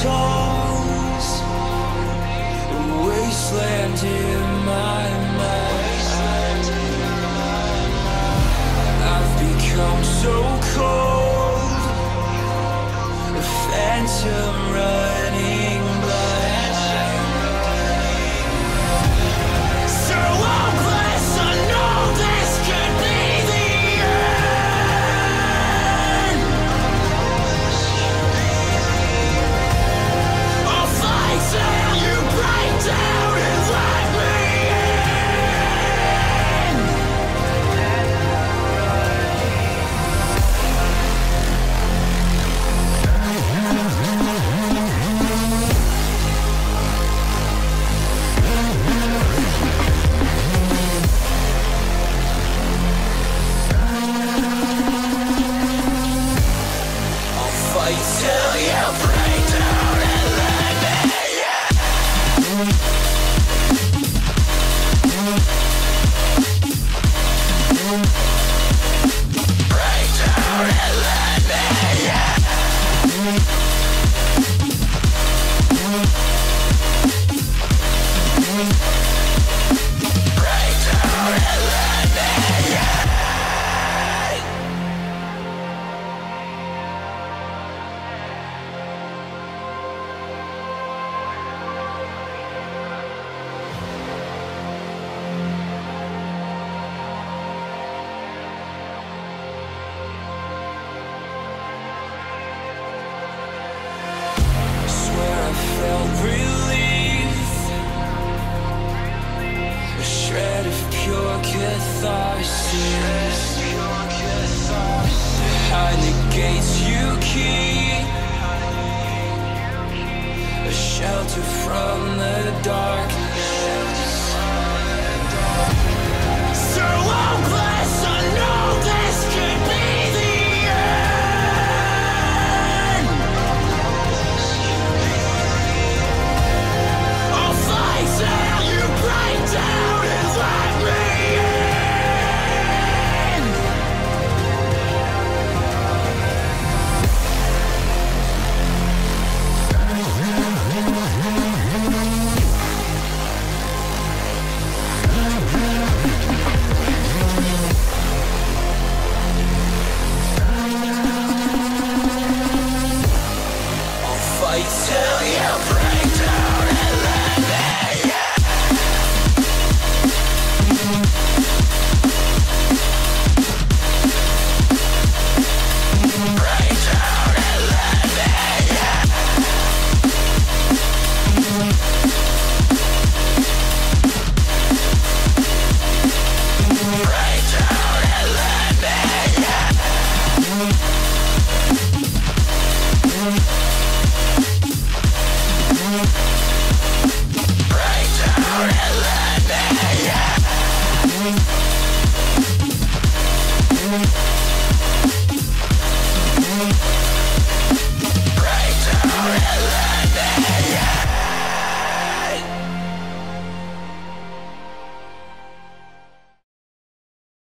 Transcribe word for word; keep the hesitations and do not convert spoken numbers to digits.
songs, a wasteland in my mind. I've become so cold, a phantom running blind. So hopeless, I know this could be the end. I'll fight till you break down and let me in. I'll fight till you break down and let me in. Break down and let me in. Break down and let me in. Swear I felt relief, a shred of pure catharsis. Behind the gates you keep, a shelter from the darkness. So hopeless, I know this could be the end. I'll fight till you break down and let me in. I'll fight till you break down and let me in. Break down and let me in. Break down and let me in. Break down and let me in.